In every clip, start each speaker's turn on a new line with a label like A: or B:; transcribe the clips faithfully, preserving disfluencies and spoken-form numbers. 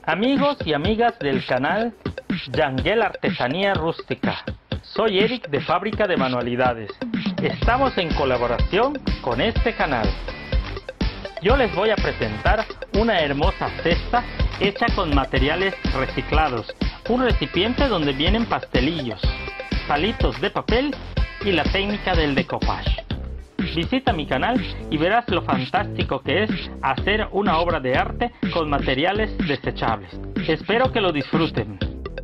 A: Amigos y amigas del canal Yangel Artesanía Rústica, soy Eric de Fábrica de Manualidades. Estamos en colaboración con este canal. Yo les voy a presentar una hermosa cesta hecha con materiales reciclados, un recipiente donde vienen pastelillos, palitos de papel y la técnica del decoupage. Visita mi canal y verás lo fantástico que es hacer una obra de arte con materiales desechables. Espero que lo disfruten.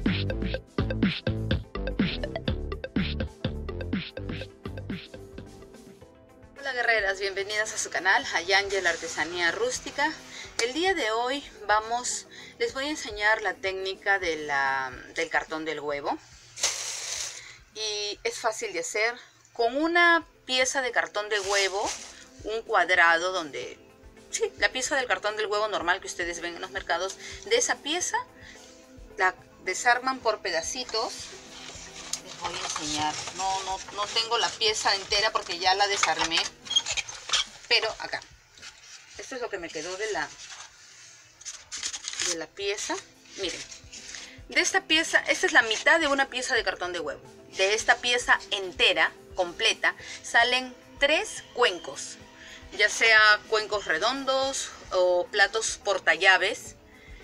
B: Hola guerreras, bienvenidas a su canal, a Yangel Artesanía Rústica. El día de hoy vamos, les voy a enseñar la técnica de la, del cartón del huevo. Y es fácil de hacer con una pieza de cartón de huevo, un cuadrado donde, sí, la pieza del cartón del huevo normal que ustedes ven en los mercados. De esa pieza la desarman por pedacitos. Les voy a enseñar, no, no, no tengo la pieza entera porque ya la desarmé, pero acá, esto es lo que me quedó de la, de la pieza. Miren, de esta pieza, esta es la mitad de una pieza de cartón de huevo. De esta pieza entera, completa, salen tres cuencos, ya sea cuencos redondos o platos portallaves.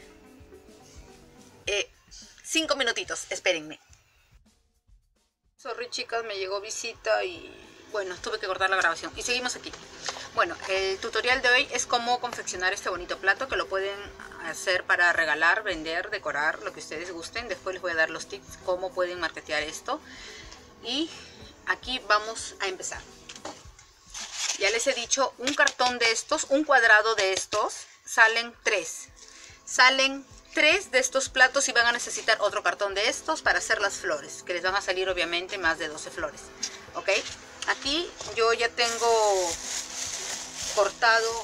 B: Eh, cinco minutitos, espérenme. Sorry chicas, me llegó visita y bueno, tuve que cortar la grabación. Y seguimos aquí. Bueno, el tutorial de hoy es cómo confeccionar este bonito plato, que lo pueden hacer para regalar, vender, decorar, lo que ustedes gusten. Después les voy a dar los tips, cómo pueden marketear esto. Y aquí vamos a empezar. Ya les he dicho, un cartón de estos, un cuadrado de estos, salen tres. Salen tres de estos platos y van a necesitar otro cartón de estos para hacer las flores, que les van a salir obviamente más de doce flores. ¿Ok? Aquí yo ya tengo cortado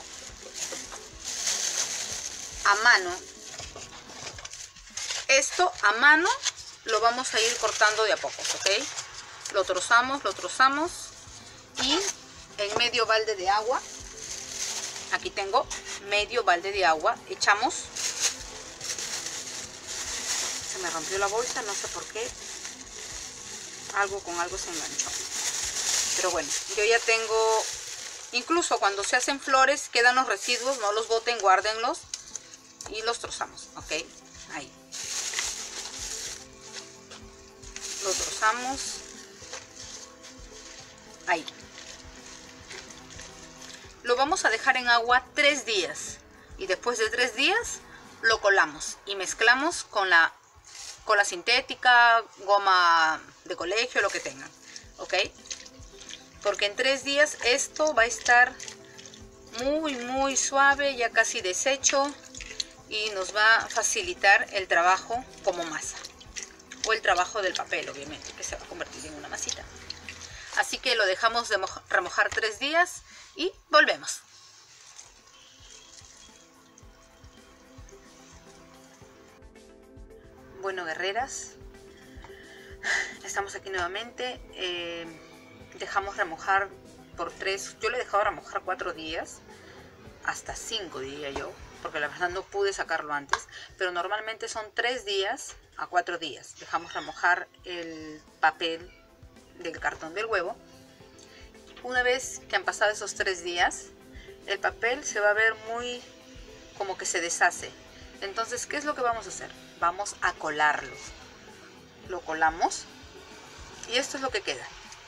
B: a mano. Esto a mano lo vamos a ir cortando de a pocos, ¿ok? Lo trozamos, lo trozamos y en medio balde de agua, aquí tengo medio balde de agua, echamos. Se me rompió la bolsa, no sé por qué, algo con algo se enganchó, pero bueno, yo ya tengo, incluso cuando se hacen flores quedan los residuos, no los boten, guárdenlos y los trozamos, ok, ahí lo trozamos. Ahí. Lo vamos a dejar en agua tres días. Y después de tres días lo colamos y mezclamos con la cola sintética, goma de colegio, lo que tengan. ¿Ok? Porque en tres días esto va a estar muy, muy suave, ya casi deshecho. Y nos va a facilitar el trabajo como masa. O el trabajo del papel, obviamente, que se va a convertir en una masita. Así que lo dejamos de remojar tres días y volvemos. Bueno, guerreras, estamos aquí nuevamente. Eh, dejamos remojar por tres, yo le he dejado remojar cuatro días, hasta cinco diría yo, porque la verdad no pude sacarlo antes, pero normalmente son tres días a cuatro días. Dejamos remojar el papel del cartón del huevo. Una vez que han pasado esos tres días, el papel se va a ver muy como que se deshace. Entonces, ¿qué es lo que vamos a hacer? Vamos a colarlo. Lo colamos y esto es lo que queda.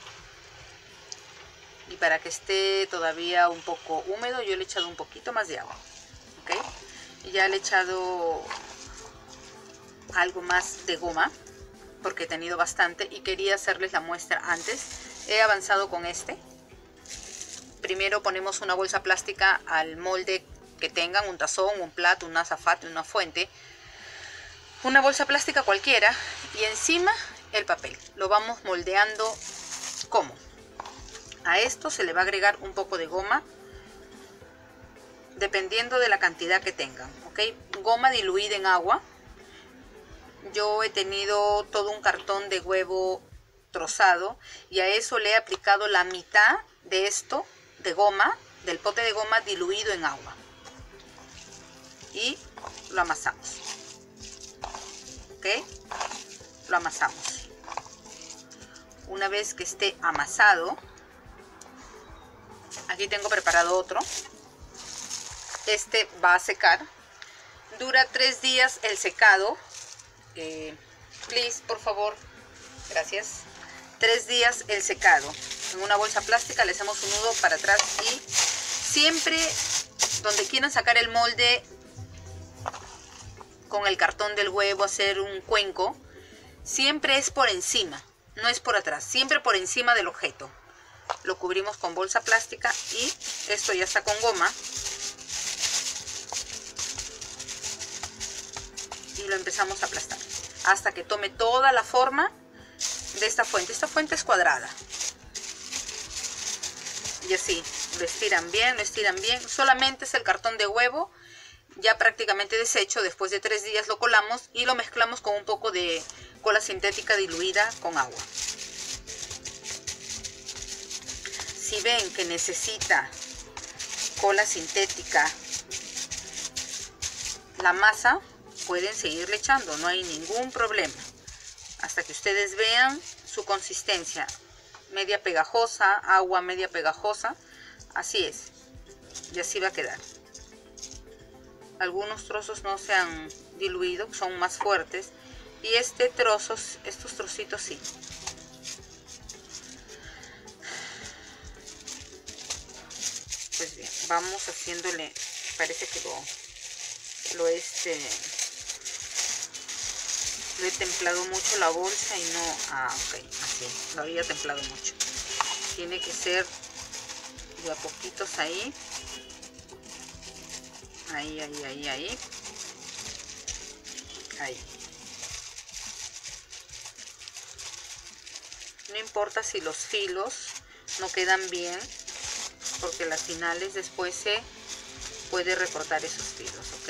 B: Y para que esté todavía un poco húmedo, yo le he echado un poquito más de agua. ¿Ok? Y ya le he echado algo más de goma, porque he tenido bastante y quería hacerles la muestra antes. He avanzado con este. Primero ponemos una bolsa plástica al molde que tengan, un tazón, un plato, un azafate, una fuente. Una bolsa plástica cualquiera y encima el papel. Lo vamos moldeando. ¿Cómo? A esto se le va a agregar un poco de goma, dependiendo de la cantidad que tengan. ¿Ok? Goma diluida en agua. Yo he tenido todo un cartón de huevo trozado y a eso le he aplicado la mitad de esto de goma, del pote de goma diluido en agua. Y lo amasamos. ¿ok? Lo amasamos. Una vez que esté amasado, aquí tengo preparado otro. Este va a secar. Dura tres días el secado. Eh, please, por favor. Gracias. Tres días el secado. En una bolsa plástica le hacemos un nudo para atrás y siempre donde quieran sacar el molde con el cartón del huevo, hacer un cuenco, siempre es por encima, no es por atrás, siempre por encima del objeto. Lo cubrimos con bolsa plástica y esto ya está con goma. Y lo empezamos a aplastar hasta que tome toda la forma de esta fuente. Esta fuente es cuadrada. Y así, lo estiran bien, lo estiran bien. Solamente es el cartón de huevo ya prácticamente deshecho. Después de tres días lo colamos y lo mezclamos con un poco de cola sintética diluida con agua. Si ven que necesita cola sintética la masa, pueden seguirle echando, no hay ningún problema. Hasta que ustedes vean su consistencia, media pegajosa, agua media pegajosa, así es. Y así va a quedar. Algunos trozos no se han diluido, son más fuertes. Y este trozo, estos trocitos sí. Pues bien, vamos haciéndole, parece que lo, lo este, lo he templado mucho la bolsa y no, ah, ok, así, lo había templado mucho. Tiene que ser de a poquitos ahí. Ahí, ahí, ahí, ahí. Ahí. No importa si los filos no quedan bien, porque las finales después se puede recortar esos filos, ¿ok?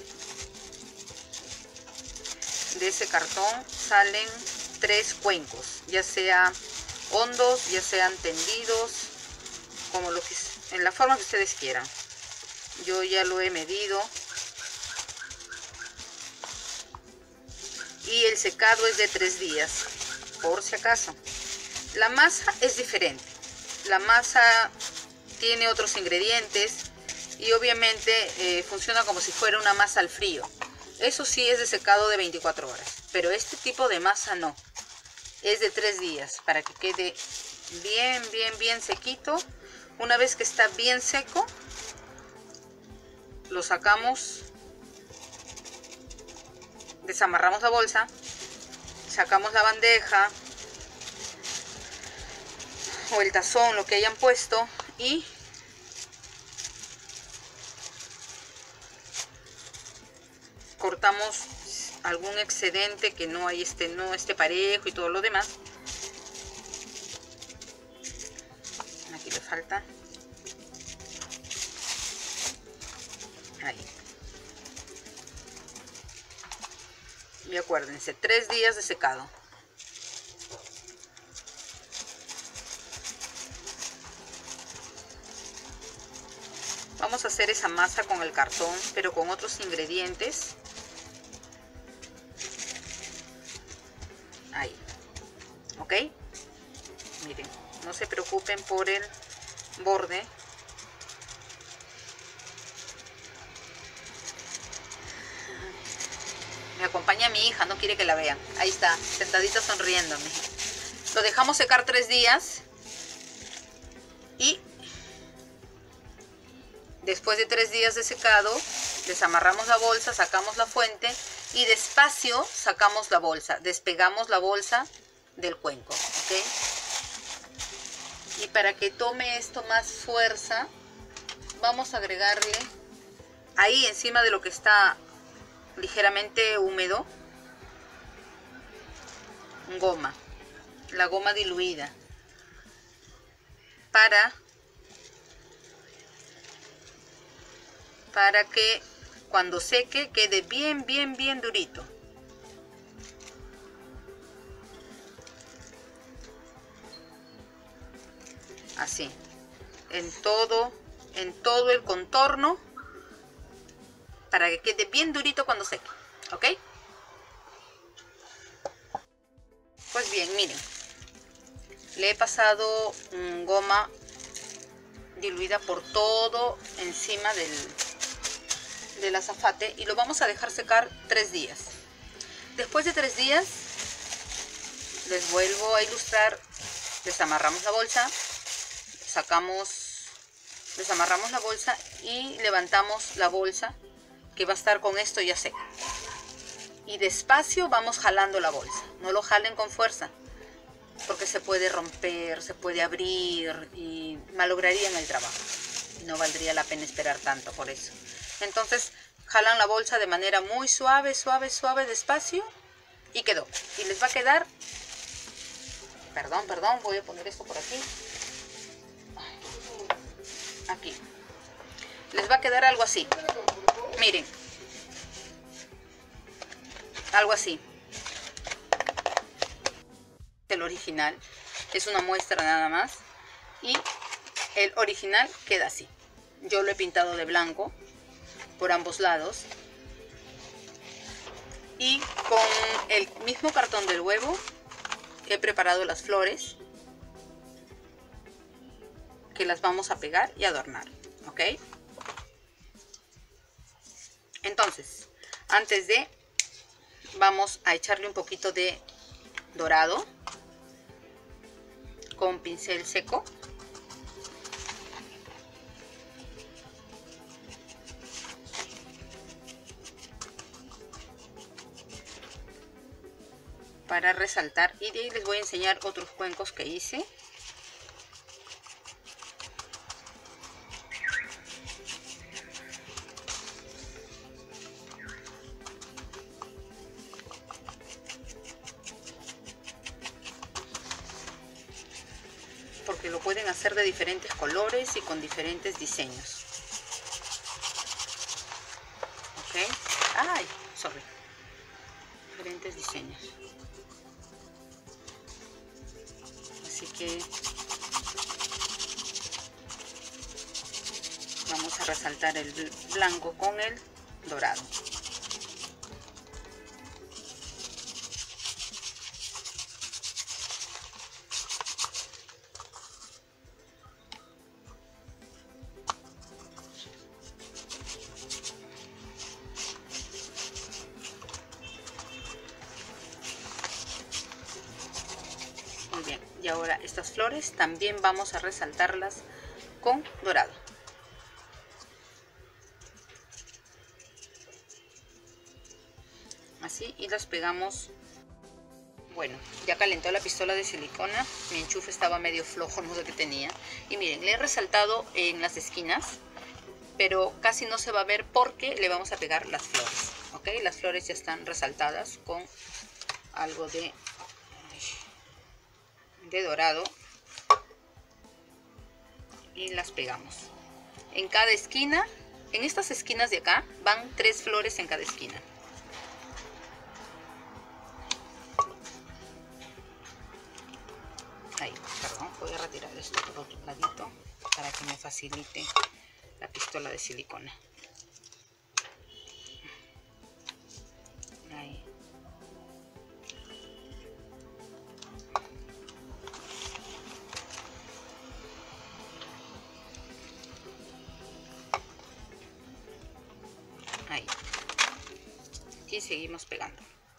B: De ese cartón salen tres cuencos, ya sea hondos, ya sean tendidos, como lo que, en la forma que ustedes quieran. Yo ya lo he medido y el secado es de tres días, por si acaso. La masa es diferente. La masa tiene otros ingredientes y obviamente eh, funciona como si fuera una masa al frío. Eso sí es de secado de veinticuatro horas, pero este tipo de masa no. Es de tres días para que quede bien, bien, bien sequito. Una vez que está bien seco, lo sacamos, desamarramos la bolsa, sacamos la bandeja o el tazón, lo que hayan puesto, y cortamos algún excedente que no hay este, no esté parejo y todo lo demás. Aquí le falta. Ahí. Y acuérdense, tres días de secado. Vamos a hacer esa masa con el cartón, pero con otros ingredientes. Ahí. ¿Ok? Miren, no se preocupen por el borde. Me acompaña mi hija, no quiere que la vean. Ahí está, sentadita sonriéndome. Lo dejamos secar tres días. Y después de tres días de secado, desamarramos la bolsa, sacamos la fuente y despacio sacamos la bolsa. Despegamos la bolsa del cuenco, ¿ok? Y para que tome esto más fuerza, vamos a agregarle ahí encima de lo que está ligeramente húmedo, goma, la goma diluida, para para que cuando seque quede bien bien bien durito. Así, en todo en todo el contorno, para que quede bien durito cuando seque, ¿ok? Pues bien, miren, le he pasado um, goma diluida por todo encima del, del azafate y lo vamos a dejar secar tres días. Después de tres días les vuelvo a ilustrar. Desamarramos la bolsa, sacamos, desamarramos la bolsa y levantamos la bolsa, que va a estar con esto ya seca. Y despacio vamos jalando la bolsa, no lo jalen con fuerza, porque se puede romper, se puede abrir y malograrían el trabajo. Y no valdría la pena esperar tanto por eso. Entonces jalan la bolsa de manera muy suave, suave, suave, despacio y quedó. Y les va a quedar... Perdón, perdón, voy a poner esto por aquí. Aquí. Les va a quedar algo así. Miren. Algo así. El original es una muestra nada más. Y el original queda así. Yo lo he pintado de blanco por ambos lados. Y con el mismo cartón del huevo he preparado las flores que las vamos a pegar y adornar, ¿ok? Entonces, antes de, vamos a echarle un poquito de dorado con pincel seco. Para resaltar, y de ahí les voy a enseñar otros cuencos que hice. Porque lo pueden hacer de diferentes colores y con diferentes diseños. Ok, ay, sorry, diferentes diseños. Así que vamos a resaltar el blanco con el dorado. Muy bien, y ahora estas flores también vamos a resaltarlas con dorado. Así, y las pegamos. Bueno, ya calentó la pistola de silicona, mi enchufe estaba medio flojo, no sé qué tenía. Y miren, le he resaltado en las esquinas, pero casi no se va a ver porque le vamos a pegar las flores, ¿ok? Las flores ya están resaltadas con algo de... de dorado y las pegamos en cada esquina. En estas esquinas de acá van tres flores en cada esquina. Ahí, perdón, voy a retirar esto por otro ladito para que me facilite la pistola de silicona. Ahí. Ahí. Y seguimos pegando.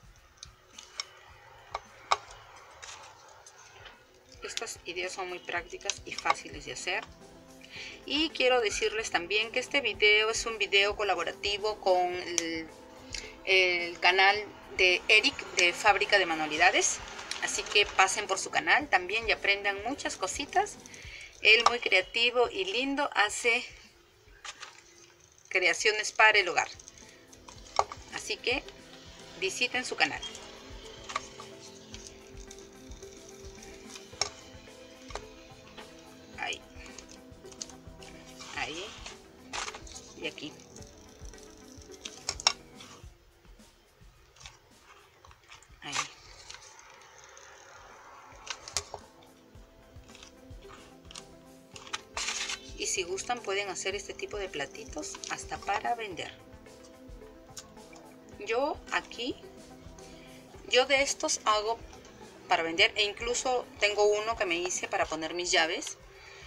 B: Estas ideas son muy prácticas y fáciles de hacer. Y quiero decirles también que este video es un video colaborativo con el, el canal de Eric de Fábrica de Manualidades. Así que pasen por su canal también y aprendan muchas cositas. Él, muy creativo y lindo, hace creaciones para el hogar. Así que visiten su canal. Ahí. Ahí. Y aquí. Ahí. Y si gustan pueden hacer este tipo de platitos hasta para vender. Yo aquí, yo de estos hago para vender, e incluso tengo uno que me hice para poner mis llaves.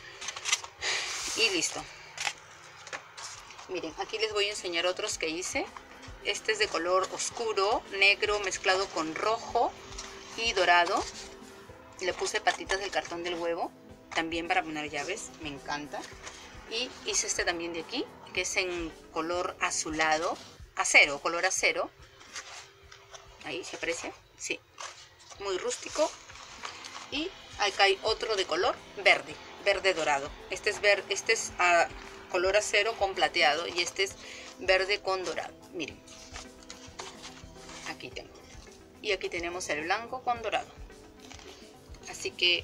B: Y listo. Miren, aquí les voy a enseñar otros que hice. Este es de color oscuro, negro mezclado con rojo y dorado. Le puse patitas del cartón del huevo, también para poner llaves, me encanta. Y hice este también de aquí, que es en color azulado, acero, color acero. Ahí se aprecia, sí, muy rústico. Y acá hay otro de color verde, verde dorado. Este es, ver, este es a color acero con plateado y este es verde con dorado. Miren, aquí tengo. Y aquí tenemos el blanco con dorado. Así que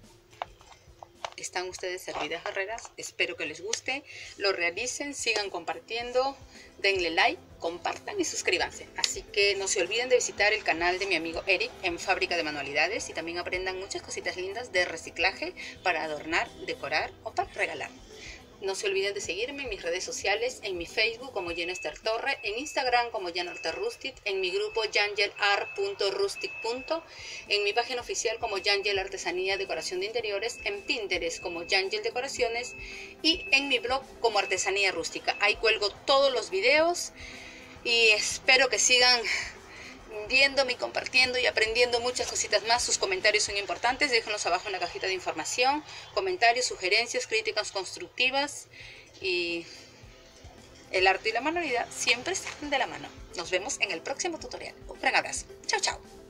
B: están ustedes servidas, guerreras. Espero que les guste, lo realicen, sigan compartiendo, denle like, compartan y suscríbanse. Así que no se olviden de visitar el canal de mi amigo Eric en Fábrica de Manualidades y también aprendan muchas cositas lindas de reciclaje para adornar, decorar o para regalar. No se olviden de seguirme en mis redes sociales, en mi Facebook como Jenester Torre, en Instagram como Janarte Rustic, en mi grupo jangelar punto rustic. En mi página oficial como Jangel Artesanía Decoración de Interiores, en Pinterest como Jangel Decoraciones y en mi blog como Artesanía Rústica. Ahí cuelgo todos los videos y espero que sigan viéndome y compartiendo y aprendiendo muchas cositas más. Sus comentarios son importantes, déjenlos abajo en la cajita de información. Comentarios, sugerencias, críticas constructivas, y el arte y la manualidad siempre están de la mano. Nos vemos en el próximo tutorial. Un gran abrazo. Chao, chao.